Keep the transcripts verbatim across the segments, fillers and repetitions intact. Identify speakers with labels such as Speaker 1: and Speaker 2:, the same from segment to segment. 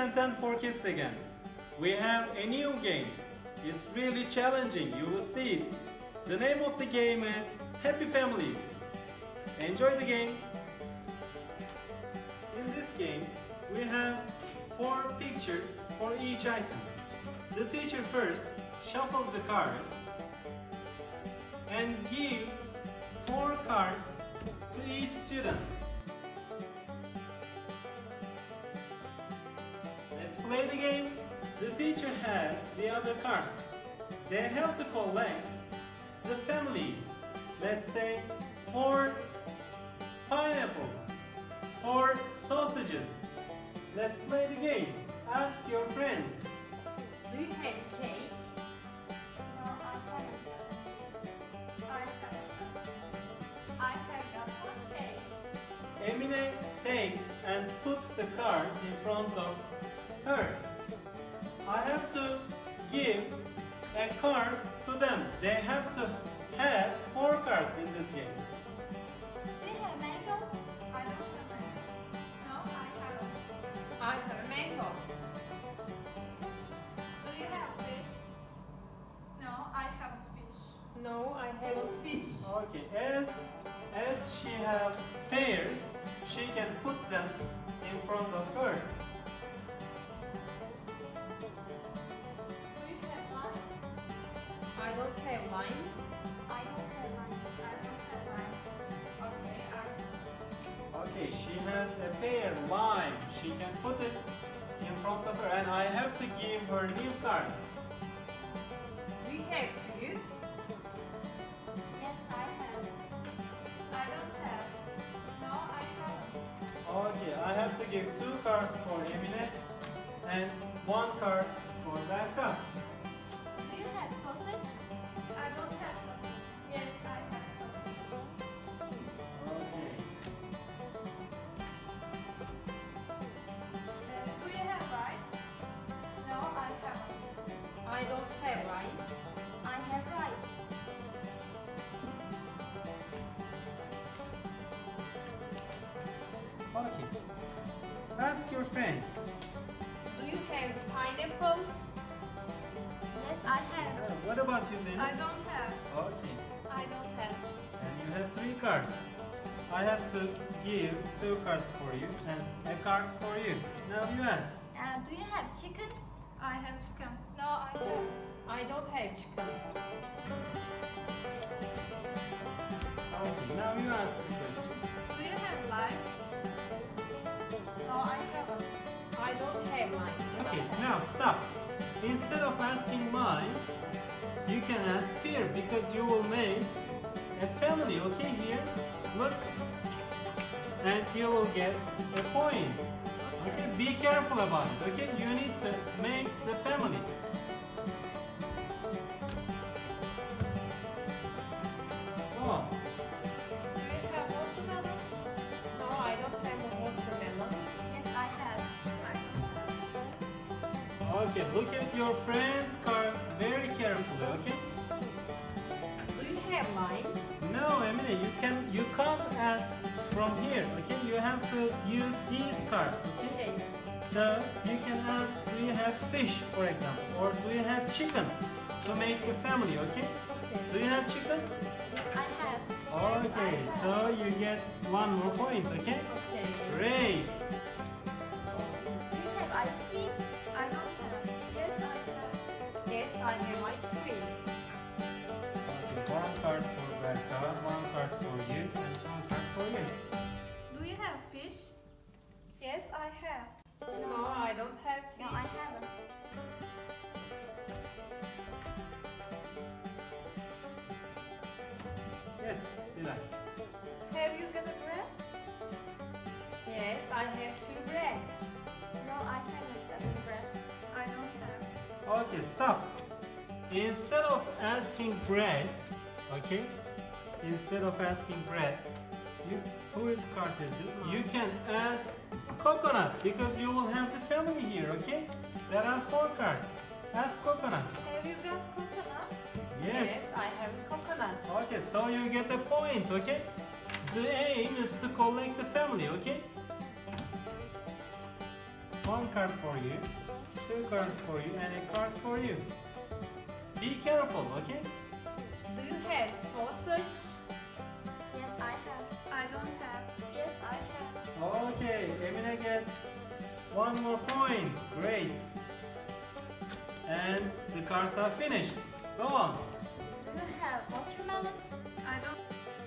Speaker 1: Ben ten for Kids again. We have a new game. It's really challenging, you will see it. The name of the game is Happy Families. Enjoy the game. In this game, we have four pictures for each item. The teacher first shuffles the cards and gives four cards to each student. Let's play the game. The teacher has the other cards. They have to collect the families. Let's say four pineapples, four sausages. Let's play the game. Ask your friends.
Speaker 2: Do you have cake?
Speaker 3: No, I haven't. I have. I have got one cake.
Speaker 1: Emine takes and puts the cards in front of her. I have to give a card to them. They have to have four cards in this game.
Speaker 3: Do you have mango? I don't have mango. No, I haven't.
Speaker 2: I have a mango.
Speaker 3: Do you have fish? No, I haven't fish.
Speaker 2: No, I haven't fish.
Speaker 1: Okay, as as she have pears, she can put them in front of her.
Speaker 3: Do you have lime?
Speaker 2: I don't have lime.
Speaker 3: I don't have lime. I don't have lime. Okay, I
Speaker 1: Okay, she has a pear, lime. She can put it in front of her, and I have to give her new cards.
Speaker 2: Do you have fruits?
Speaker 3: Yes, I have. I don't have. No, I haven't.
Speaker 1: Okay, I have to give two cards for Emine and one card for Berka.
Speaker 3: Do you have sausage? I don't have sausage. Yes, I have sausage.
Speaker 1: Okay.
Speaker 3: Uh, do you have rice? No, I haven't.
Speaker 2: I don't have rice.
Speaker 3: I have rice.
Speaker 1: Okay. Ask your friends.
Speaker 2: Do you have pineapple?
Speaker 3: Yes, I have.
Speaker 1: Uh, what about you, Zeynep?
Speaker 3: I don't have.
Speaker 1: Okay.
Speaker 3: I don't have.
Speaker 1: And you have three cards. I have to give two cards for you and a card for you. Now you ask.
Speaker 3: Uh, do you have chicken? I have chicken. No, I have.
Speaker 2: I don't have chicken.
Speaker 1: Okay, now you ask the question.
Speaker 3: Do you have lime? No, I haven't.
Speaker 2: I don't have lime.
Speaker 1: Okay, so now stop. Instead of asking mine, you can ask pear because you will make a family, okay, here. Look. And you will get a point. Okay, be careful about it, okay? You need to make the family. Go on.
Speaker 3: Do you have watermelon?
Speaker 2: No, I don't have a watermelon.
Speaker 3: Yes, I have.
Speaker 1: Okay, look at your friends' cards very carefully, okay?
Speaker 2: Do you have lime?
Speaker 1: No, Emine, you can you can't ask from here, okay? You have to use these cards, okay?
Speaker 2: Okay.
Speaker 1: So you can ask, do you have fish, for example, or do you have chicken to make a family, okay? Do you have chicken?
Speaker 3: Yes, I have.
Speaker 1: Okay,
Speaker 3: Yes, I have.
Speaker 1: so you get one more point, okay?
Speaker 2: Okay.
Speaker 1: Great.
Speaker 3: Do you have ice cream? I don't have. Yes, I have.
Speaker 2: Yes, I have ice cream.
Speaker 1: Okay, one card for Berka, one card for you, and one card for you.
Speaker 3: Do you have fish? Yes, I have.
Speaker 2: No, I don't have fish.
Speaker 3: No, I haven't.
Speaker 1: Yes, Bilal.
Speaker 3: Have you got a bread?
Speaker 2: Yes, I have two breads.
Speaker 3: No, I haven't got a bread. I don't have.
Speaker 1: Okay, stop. Instead of asking bread, okay, instead of asking bread, you, whose card is this? You can ask coconut because you will have the family here, okay? There are four cards. Ask coconut.
Speaker 3: Have you got coconut?
Speaker 1: Yes.
Speaker 2: I have coconut.
Speaker 1: Okay, so you get a point, okay? The aim is to collect the family, okay? one card for you, two cards for you, and a card for you. Be careful, okay?
Speaker 2: Do you have sausage?
Speaker 3: Yes, I have.
Speaker 2: I don't have.
Speaker 3: Yes, I have.
Speaker 1: Okay, Emine gets one more point. Great. And the cards are finished. Go on.
Speaker 3: Do you have watermelon?
Speaker 2: I don't.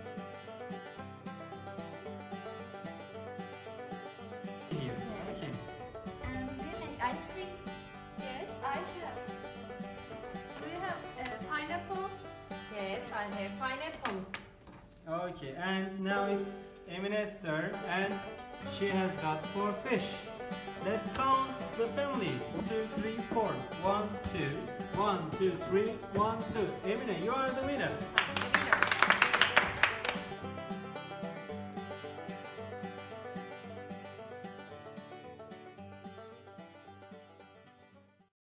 Speaker 1: Here. Okay.
Speaker 3: And do you make ice cream?
Speaker 2: Yes, I have. Do you have uh, pineapple? Yes, I have pineapple.
Speaker 1: Okay, and now it's Emine's turn, and she has got four fish. Let's count the families. Two, three, four. One, two. One, two, three. One, two. Emine, you are the winner.